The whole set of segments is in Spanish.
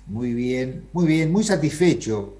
muy bien, muy satisfecho.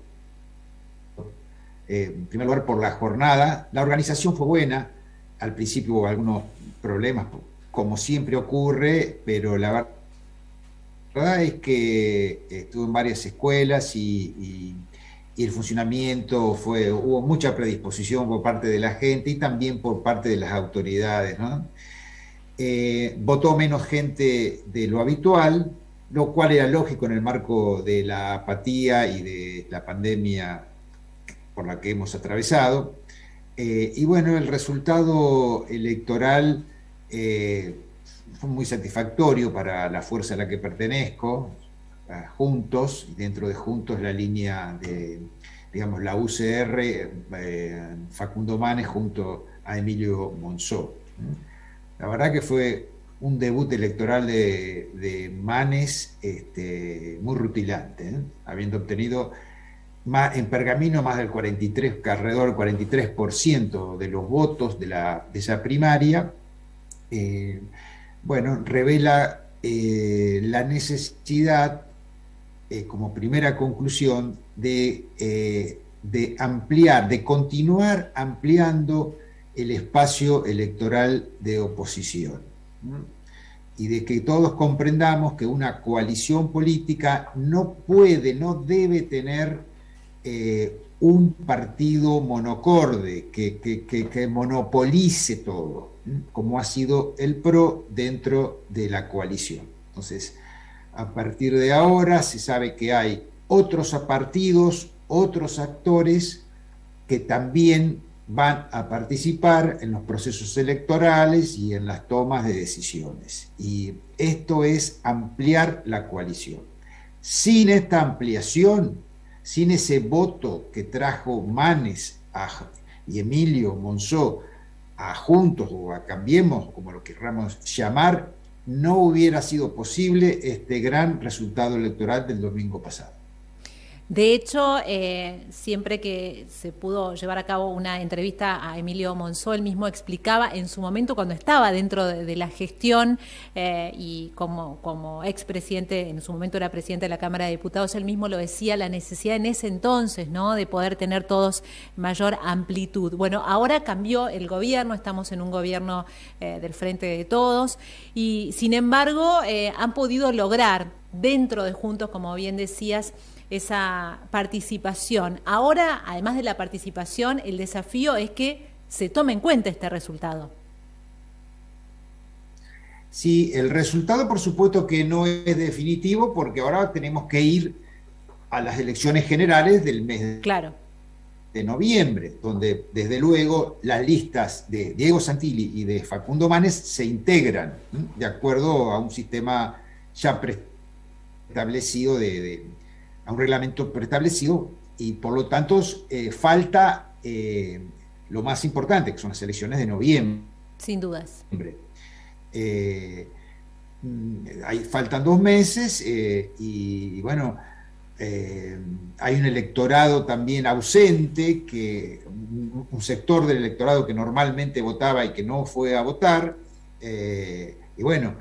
En primer lugar, por la jornada. La organización fue buena. Al principio hubo algunos problemas, como siempre ocurre, pero la verdad es que estuve en varias escuelas y el funcionamiento hubo mucha predisposición por parte de la gente y también por parte de las autoridades, ¿no? Votó menos gente de lo habitual, lo cual era lógico en el marco de la apatía y de la pandemia por la que hemos atravesado. Y bueno, el resultado electoral fue muy satisfactorio para la fuerza a la que pertenezco, a Juntos, y dentro de Juntos la línea de, digamos, la UCR, Facundo Manes junto a Emilio Monzó. La verdad que fue un debut electoral de Manes muy rutilante, habiendo obtenido en Pergamino más del 43, alrededor del 43% de los votos de esa primaria. eh, bueno, revela la necesidad, como primera conclusión, de ampliar, de continuar ampliando el espacio electoral de oposición. Y de que todos comprendamos que una coalición política no puede, no debe tener un partido monocorde que monopolice todo, como ha sido el PRO dentro de la coalición. Entonces, a partir de ahora se sabe que hay otros partidos, otros actores que también van a participar en los procesos electorales y en las tomas de decisiones. Y esto es ampliar la coalición. Sin esta ampliación, sin ese voto que trajo Manes y Emilio Monzó a Juntos o a Cambiemos, como lo queramos llamar, no hubiera sido posible este gran resultado electoral del domingo pasado. De hecho, siempre que se pudo llevar a cabo una entrevista a Emilio Monzó, él mismo explicaba en su momento cuando estaba dentro de la gestión y como expresidente, en su momento era presidente de la Cámara de Diputados, él mismo lo decía, la necesidad en ese entonces, ¿no?, de poder tener todos mayor amplitud. Bueno, ahora cambió el gobierno, estamos en un gobierno del Frente de Todos y sin embargo han podido lograr dentro de Juntos, como bien decías, esa participación. Ahora, además de la participación, el desafío es que se tome en cuenta este resultado. Sí, el resultado por supuesto que no es definitivo porque ahora tenemos que ir a las elecciones generales del mes Claro. de noviembre, donde desde luego las listas de Diego Santilli y de Facundo Manes se integran de acuerdo a un sistema ya preestablecido, a un reglamento preestablecido, y por lo tanto falta lo más importante, que son las elecciones de noviembre. Sin dudas. Eh, Faltan 2 meses y bueno, hay un electorado también ausente, un sector del electorado que normalmente votaba y que no fue a votar. Y bueno,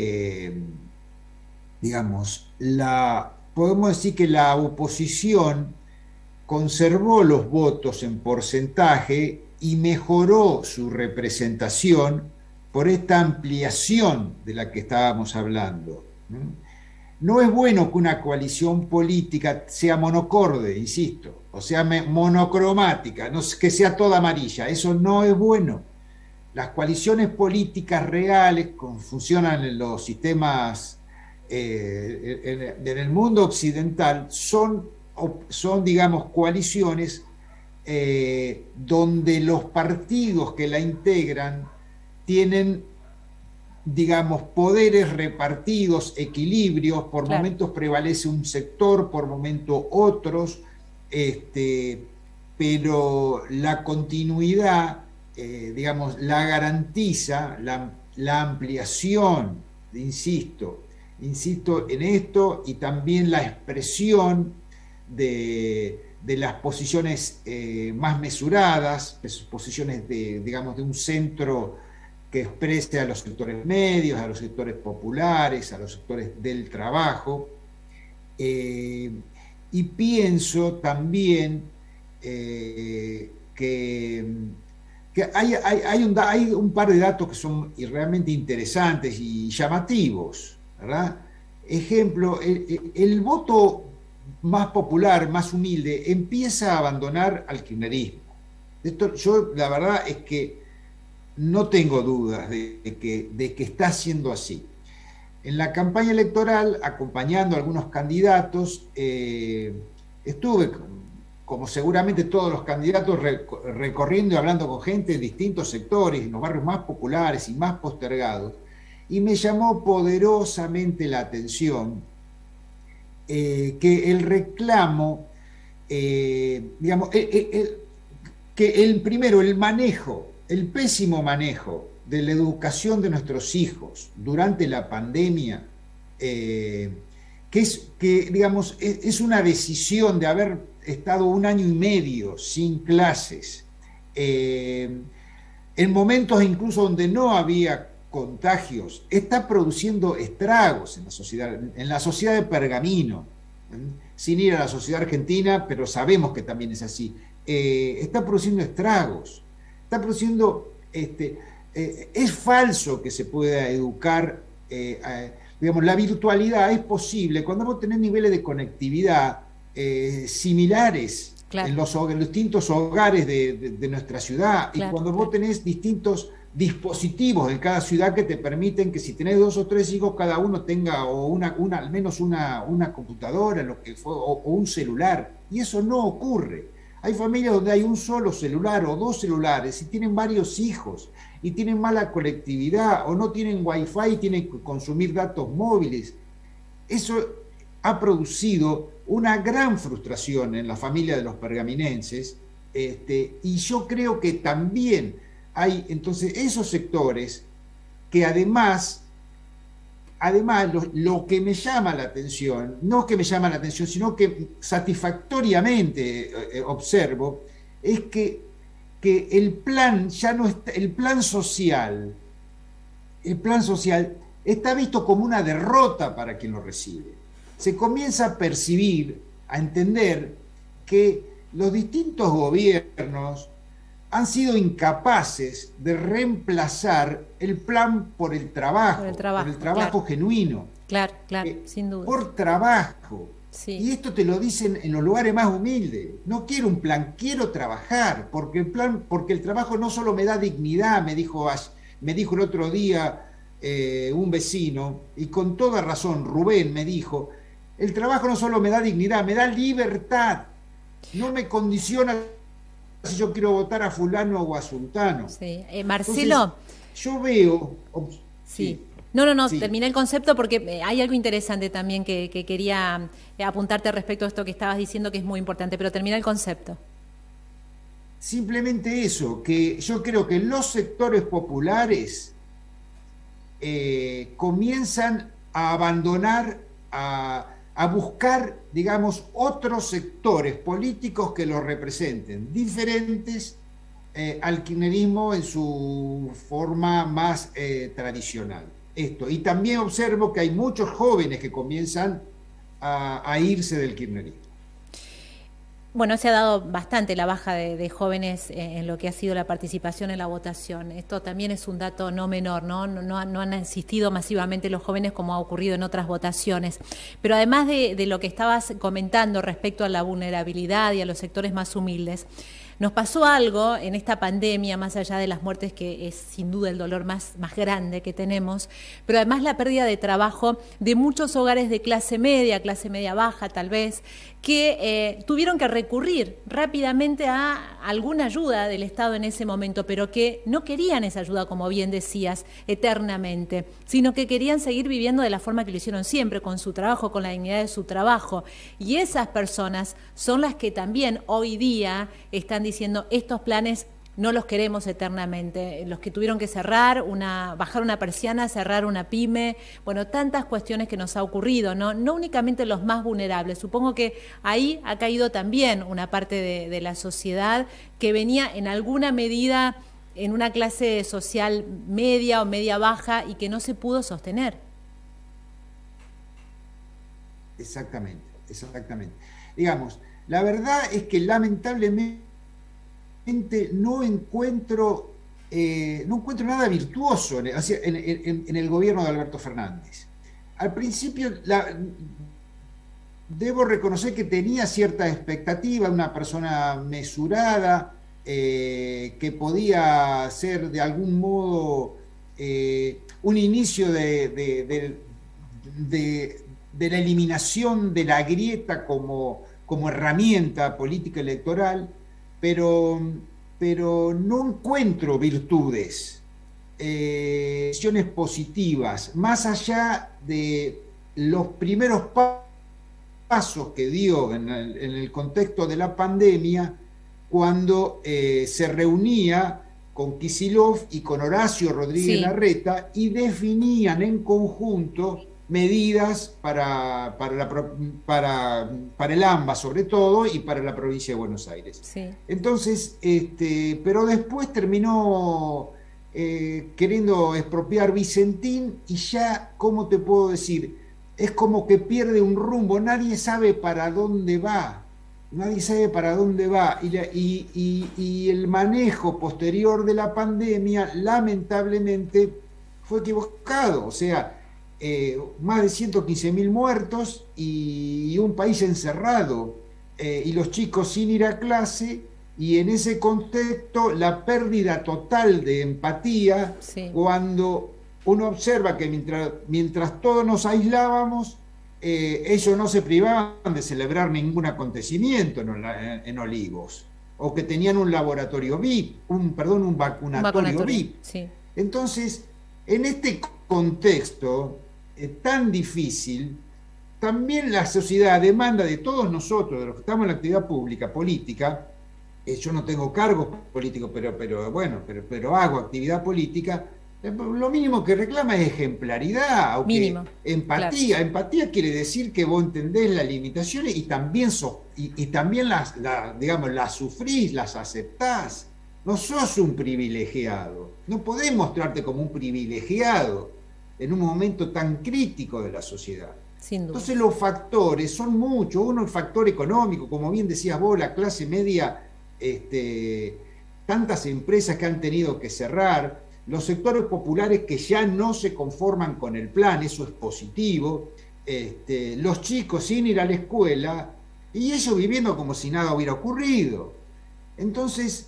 digamos, podemos decir que la oposición conservó los votos en porcentaje y mejoró su representación por esta ampliación de la que estábamos hablando. No es bueno que una coalición política sea monocorde, insisto, o sea monocromática, no, que sea toda amarilla, eso no es bueno. Las coaliciones políticas reales, como funcionan en los sistemas en el mundo occidental, digamos, coaliciones donde los partidos que la integran tienen, digamos, poderes repartidos, equilibrios, por Claro. momentos prevalece un sector, por momentos otros, pero la continuidad, digamos, la garantiza la ampliación, insisto en esto, y también la expresión de las posiciones más mesuradas, posiciones digamos, de un centro que exprese a los sectores medios, a los sectores populares, a los sectores del trabajo. Eh, y pienso también que hay un par de datos que son realmente interesantes y llamativos, ¿verdad? Ejemplo, el voto más popular, más humilde, empieza a abandonar al kirchnerismo. Esto, yo la verdad es que no tengo dudas de que está siendo así. En la campaña electoral, acompañando a algunos candidatos, estuve, como seguramente todos los candidatos, recorriendo y hablando con gente en distintos sectores, en los barrios más populares y más postergados, y me llamó poderosamente la atención que el reclamo, digamos, que primero, el manejo, el pésimo manejo de la educación de nuestros hijos durante la pandemia, digamos, es una decisión de haber estado 1 año y medio sin clases, en momentos incluso donde no había contagios, está produciendo estragos en la sociedad de Pergamino, sin ir a la sociedad argentina, pero sabemos que también es así. Está produciendo estragos, está produciendo, es falso que se pueda educar, digamos, la virtualidad es posible cuando vos tenés niveles de conectividad similares Claro. en los distintos hogares de nuestra ciudad, Claro, y cuando vos tenés distintos dispositivos en cada ciudad que te permiten que si tenés 2 o 3 hijos, cada uno tenga o al menos una computadora, lo que fue, o un celular, y eso no ocurre. Hay familias donde hay un solo celular o 2 celulares y tienen varios hijos y tienen mala conectividad o no tienen wifi y tienen que consumir datos móviles. Eso ha producido una gran frustración en la familia de los pergaminenses, y yo creo que también hay entonces esos sectores que además lo que me llama la atención, no que me llama la atención, sino que satisfactoriamente observo, es que el plan ya no está, el plan social está visto como una derrota para quien lo recibe. Se comienza a percibir, a entender que los distintos gobiernos han sido incapaces de reemplazar el plan por el trabajo claro. genuino. Claro, sin duda. Por trabajo. Sí. Y esto te lo dicen en los lugares más humildes. No quiero un plan, quiero trabajar, porque el trabajo no solo me da dignidad, me dijo el otro día un vecino, y con toda razón, Rubén me dijo, el trabajo no solo me da dignidad, me da libertad, no me condiciona si yo quiero votar a fulano o a sultano. Sí. Marcelo. Entonces, yo veo... Sí. No, sí. Terminé el concepto porque hay algo interesante también que quería apuntarte respecto a esto que estabas diciendo, que es muy importante, pero termina el concepto. Simplemente eso, que yo creo que los sectores populares comienzan a abandonar, a buscar, digamos, otros sectores políticos que los representen, diferentes al kirchnerismo en su forma más tradicional. Y también observo que hay muchos jóvenes que comienzan a irse del kirchnerismo. Bueno, se ha dado bastante la baja de jóvenes en lo que ha sido la participación en la votación. Esto también es un dato no menor, ¿no? No han asistido masivamente los jóvenes como ha ocurrido en otras votaciones. Pero además de lo que estabas comentando respecto a la vulnerabilidad y a los sectores más humildes, nos pasó algo en esta pandemia, más allá de las muertes, que es sin duda el dolor más grande que tenemos, pero además la pérdida de trabajo de muchos hogares de clase media baja tal vez, que tuvieron que recurrir rápidamente a alguna ayuda del Estado en ese momento, pero que no querían esa ayuda, como bien decías, eternamente, sino que querían seguir viviendo de la forma que lo hicieron siempre, con su trabajo, con la dignidad de su trabajo. Y esas personas son las que también hoy día están diciendo, estos planes no los queremos eternamente. Los que tuvieron que bajar una persiana, cerrar una pyme, bueno, tantas cuestiones que nos ha ocurrido, no únicamente los más vulnerables. Supongo que ahí ha caído también una parte de la sociedad que venía en alguna medida en una clase social media o media baja y que no se pudo sostener. exactamente, exactamente. Digamos, la verdad es que lamentablemente no encuentro nada virtuoso en el gobierno de Alberto Fernández. Al principio, debo reconocer que tenía cierta expectativa, una persona mesurada, que podía ser de algún modo un inicio de la eliminación de la grieta como herramienta política electoral, pero, pero no encuentro virtudes, acciones positivas, más allá de los primeros pasos que dio en el contexto de la pandemia, cuando se reunía con Kicillof y con Horacio Rodríguez Larreta y definían en conjunto medidas para el AMBA sobre todo y para la provincia de Buenos Aires. Sí. Entonces, pero después terminó queriendo expropiar Vicentín y ya, ¿cómo te puedo decir? Es como que pierde un rumbo, nadie sabe para dónde va. Nadie sabe para dónde va y el manejo posterior de la pandemia lamentablemente fue equivocado. O sea, más de 115.000 muertos y un país encerrado y los chicos sin ir a clase, y en ese contexto la pérdida total de empatía, cuando uno observa que mientras todos nos aislábamos, ellos no se privaban de celebrar ningún acontecimiento en Olivos, o que tenían un laboratorio VIP, un vacunatorio VIP. Sí. Entonces, en este contexto tan difícil, también la sociedad demanda de todos nosotros, de los que estamos en la actividad pública, política. Yo no tengo cargos políticos, pero hago actividad política. Lo mínimo que reclama es ejemplaridad, mínimo, empatía. Claro. Empatía quiere decir que vos entendés las limitaciones y también, también las sufrís, las aceptás. No sos un privilegiado. No podés mostrarte como un privilegiado en un momento tan crítico de la sociedad. Sin duda. Entonces los factores son muchos. Uno, el factor económico, como bien decías vos, la clase media, tantas empresas que han tenido que cerrar, los sectores populares que ya no se conforman con el plan, eso es positivo, los chicos sin ir a la escuela y ellos viviendo como si nada hubiera ocurrido. Entonces,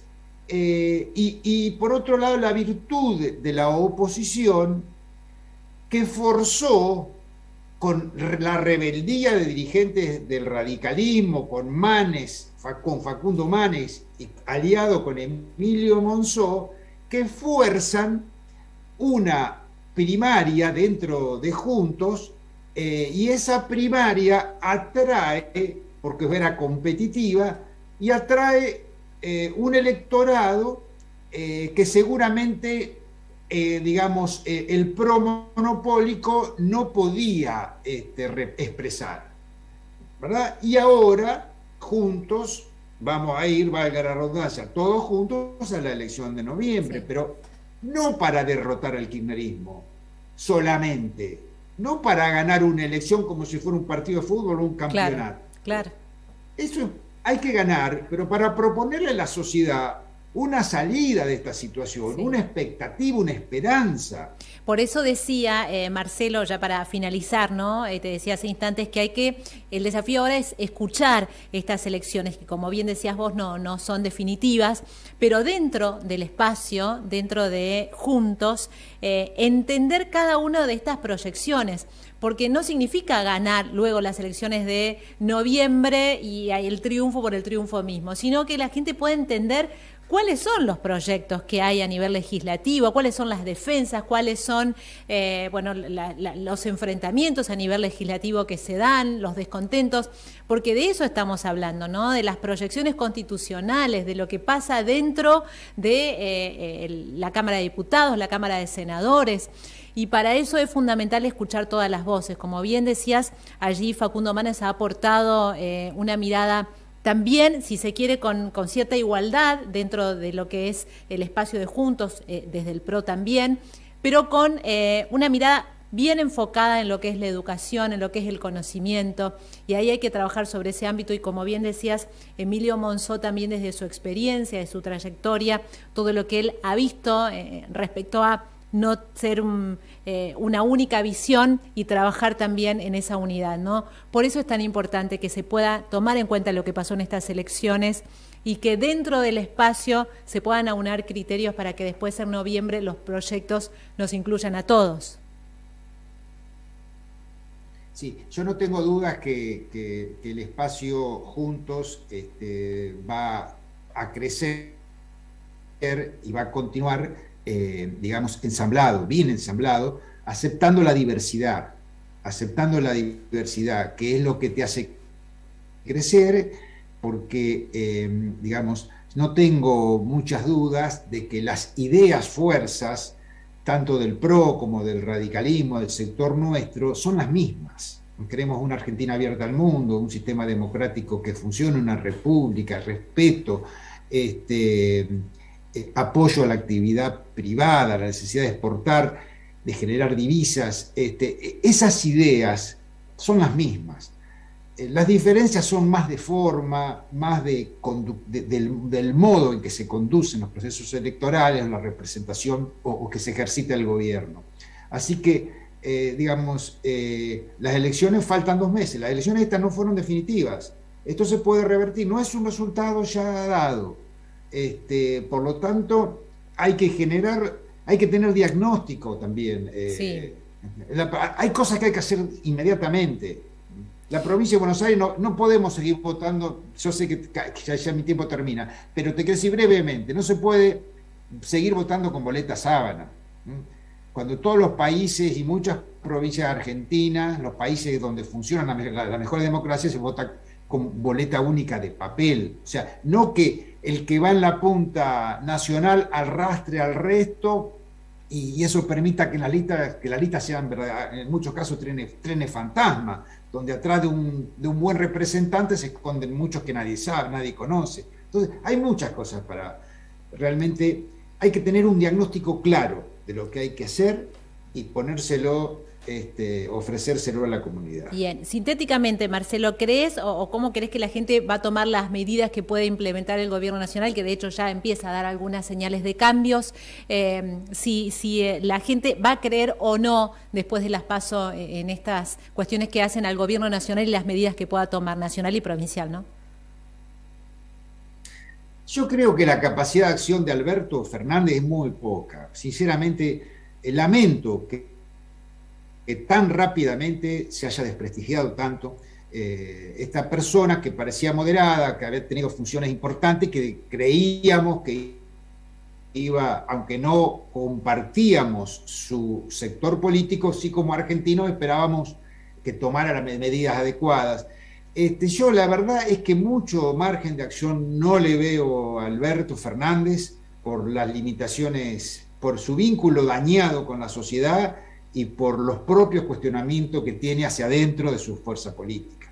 y por otro lado, la virtud de la oposición, que forzó con la rebeldía de dirigentes del radicalismo, con Facundo Manes, aliado con Emilio Monzó, que fuerzan una primaria dentro de Juntos, y esa primaria atrae, porque era competitiva, y atrae un electorado que seguramente, el pro-monopólico no podía expresar, ¿verdad? Y ahora, Juntos, vamos a ir, valga la redundancia, todos juntos a la elección de noviembre, pero no para derrotar al kirchnerismo solamente, no para ganar una elección como si fuera un partido de fútbol o un campeonato. Claro. Eso hay que ganar, pero para proponerle a la sociedad una salida de esta situación, una expectativa, una esperanza. Por eso decía, Marcelo, ya para finalizar, ¿no? Te decía hace instantes que el desafío ahora es escuchar estas elecciones, que como bien decías vos, no son definitivas, pero dentro del espacio, dentro de Juntos, entender cada una de estas proyecciones, porque no significa ganar luego las elecciones de noviembre y el triunfo por el triunfo mismo, sino que la gente puede entender cuáles son los proyectos que hay a nivel legislativo, cuáles son las defensas, cuáles son los enfrentamientos a nivel legislativo que se dan, los descontentos, porque de eso estamos hablando, ¿no? De las proyecciones constitucionales, de lo que pasa dentro de la Cámara de Diputados, la Cámara de Senadores. Y para eso es fundamental escuchar todas las voces. Como bien decías, allí Facundo Manes ha aportado una mirada también, si se quiere, con cierta igualdad dentro de lo que es el espacio de Juntos, desde el PRO también, pero con una mirada bien enfocada en lo que es la educación, en lo que es el conocimiento, y ahí hay que trabajar sobre ese ámbito. Y como bien decías, Emilio Monzó también desde su experiencia, de su trayectoria, todo lo que él ha visto respecto a no ser una única visión y trabajar también en esa unidad, ¿no? Por eso es tan importante que se pueda tomar en cuenta lo que pasó en estas elecciones y que dentro del espacio se puedan aunar criterios para que después en noviembre los proyectos nos incluyan a todos. Sí, yo no tengo dudas que el espacio Juntos va a crecer y va a continuar, digamos, ensamblado, bien ensamblado, aceptando la diversidad, que es lo que te hace crecer, porque, digamos, no tengo muchas dudas de que las ideas fuerzas, tanto del PRO como del radicalismo, del sector nuestro, son las mismas. Queremos una Argentina abierta al mundo, un sistema democrático que funcione, una república, respeto, apoyo a la actividad privada, la necesidad de exportar, de generar divisas. Esas ideas son las mismas. Las diferencias son más de forma, más del modo en que se conducen los procesos electorales, la representación o que se ejercita el gobierno. Así que, digamos, las elecciones faltan 2 meses, las elecciones estas no fueron definitivas. Esto se puede revertir, no es un resultado ya dado. Por lo tanto, hay que tener diagnóstico también. Sí. Hay cosas que hay que hacer inmediatamente. La provincia de Buenos Aires no podemos seguir votando, yo sé que ya mi tiempo termina, pero te quiero decir brevemente, no se puede seguir votando con boleta sábana. Cuando todos los países y muchas provincias argentinas, los países donde funciona la mejor democracia, se vota con boleta única de papel. O sea, no que el que va en la punta nacional arrastre al resto y eso permita que las listas sean, en muchos casos, trenes fantasma, donde atrás de un buen representante se esconden muchos que nadie sabe, nadie conoce. Entonces, hay muchas cosas realmente hay que tener un diagnóstico claro de lo que hay que hacer y ofrecérselo a la comunidad. Bien, sintéticamente, Marcelo, ¿crees o cómo crees que la gente va a tomar las medidas que puede implementar el gobierno nacional, que de hecho ya empieza a dar algunas señales de cambios? Si la gente va a creer o no, después de las PASO, en estas cuestiones que hacen al gobierno nacional y las medidas que pueda tomar nacional y provincial, ¿no? Yo creo que la capacidad de acción de Alberto Fernández es muy poca. Sinceramente, lamento que tan rápidamente se haya desprestigiado tanto esta persona que parecía moderada, que había tenido funciones importantes, que creíamos que iba, aunque no compartíamos su sector político, sí como argentinos esperábamos que tomara las medidas adecuadas. Yo la verdad es que mucho margen de acción no le veo a Alberto Fernández por las limitaciones, por su vínculo dañado con la sociedad y por los propios cuestionamientos que tiene hacia adentro de su fuerza política.